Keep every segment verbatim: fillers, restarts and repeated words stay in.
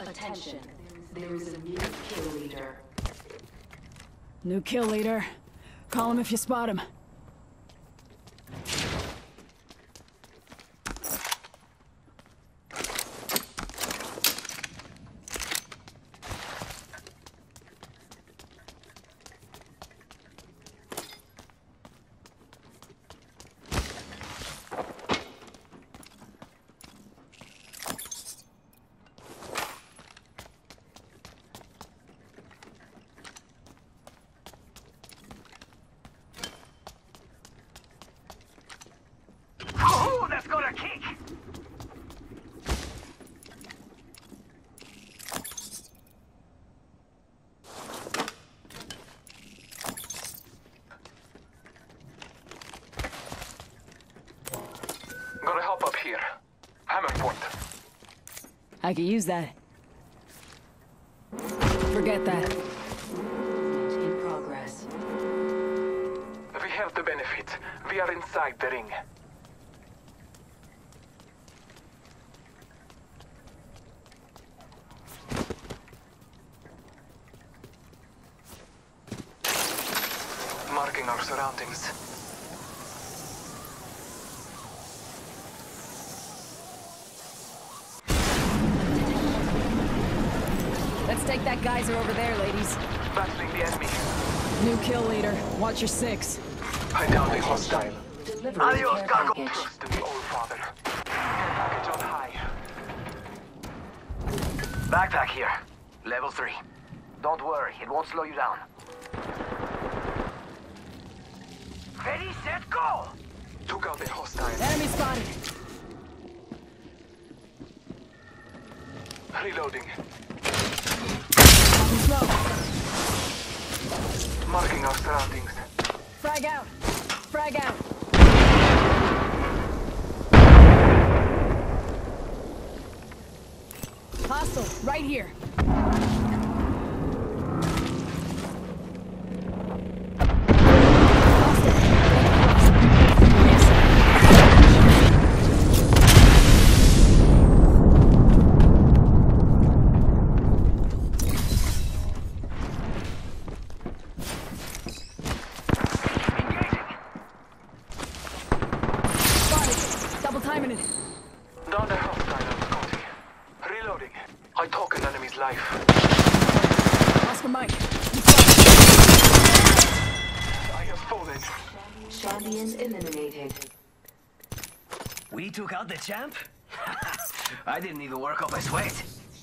Attention, there is a new kill leader. New kill leader. Call him if you spot him. Gotta help up here. Hammer point. I could use that. Forget that. In progress. We have the benefit. We are inside the ring. Marking our surroundings. Let's take that geyser over there, ladies. Battling the enemy. New kill leader. Watch your six. I down the hostile. Delivering care package. Trust in the Old Father. Care package on high. Backpack here. Level three. Don't worry, it won't slow you down. Ready, set, go! Took out the hostile. Enemy spotted. Reloading. Smoke. Marking our surroundings. Frag out. Frag out. Hostile, right here. Timing it. Down the hostile, Scotty. Reloading. I took an enemy's life. Oscar Mike. I have fallen. Champion eliminated. We took out the champ? I didn't even work up a sweat.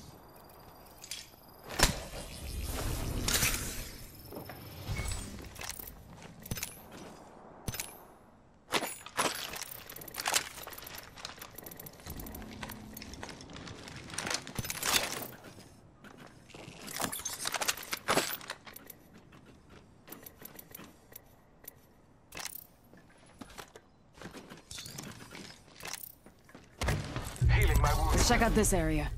Healing my wounds. Let's check out this area.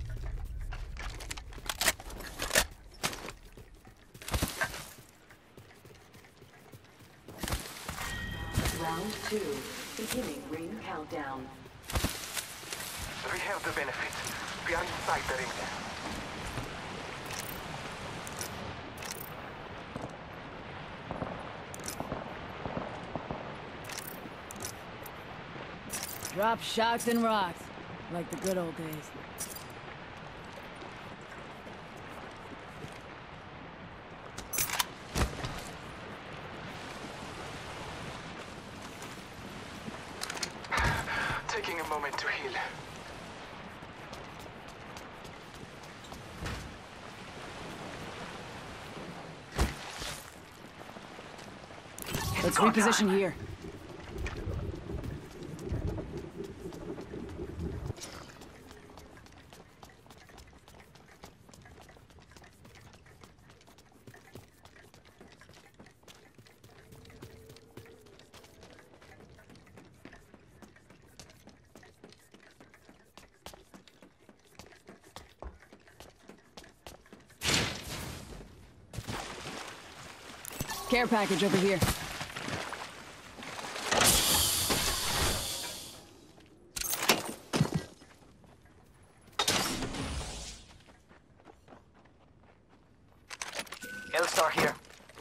Round two. Beginning ring countdown. We have the benefit. We are inside the ring. Drop shocks and rocks. Like the good old days. Taking a moment to heal. Let's reposition here. Care package over here. star here.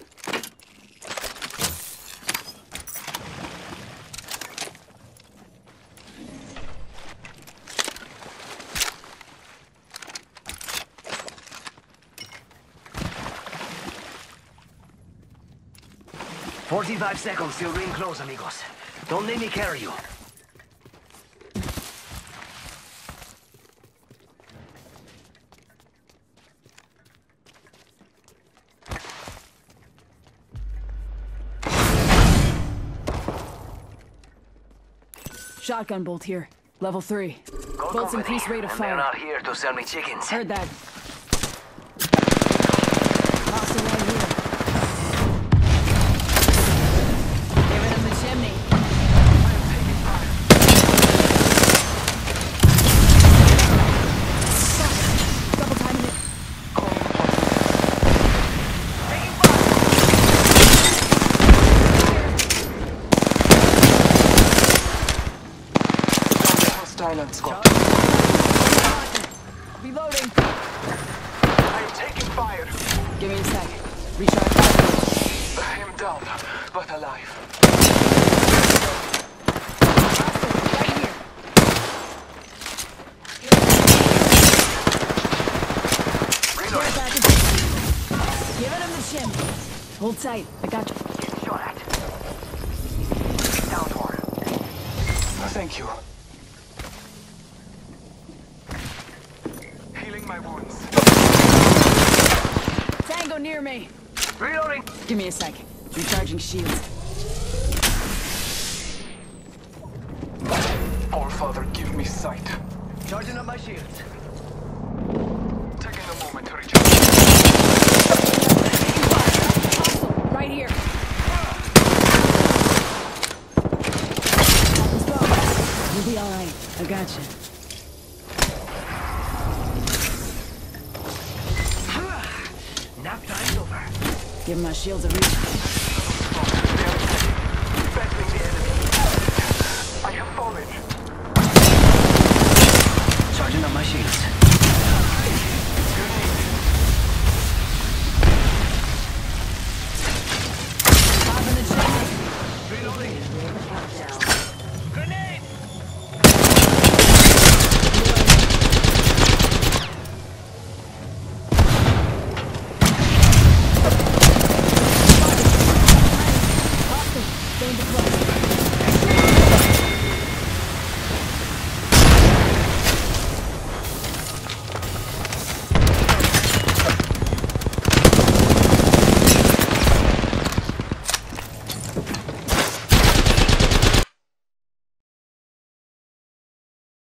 Forty-five seconds till ring close, amigos. Don't let me carry you. Shotgun bolt here. Level three. Gold Bolts company, increase rate of and fire. they're not here to sell me chickens. Heard that. Hostile right here. Giving him the chimney. Fuck. Double timing it. Hostile squad. Reloading. I am taking fire. Give me a sec. Recharge battery. I am down, but alive. Right here. Care package. Giving him the chimney. Hold tight. I got you. Get shot at. Down for. Thank you. Healing my wounds. Tango near me. Reloading. Give me a sec. Recharging shields. Our Father, give me sight. Charging up my shields. Taking a moment to recharge. Right here. You'll be alright. I got you. Nap time's over. Give my shields a reach. Battling the enemy. I have fallen. Charging up my shields.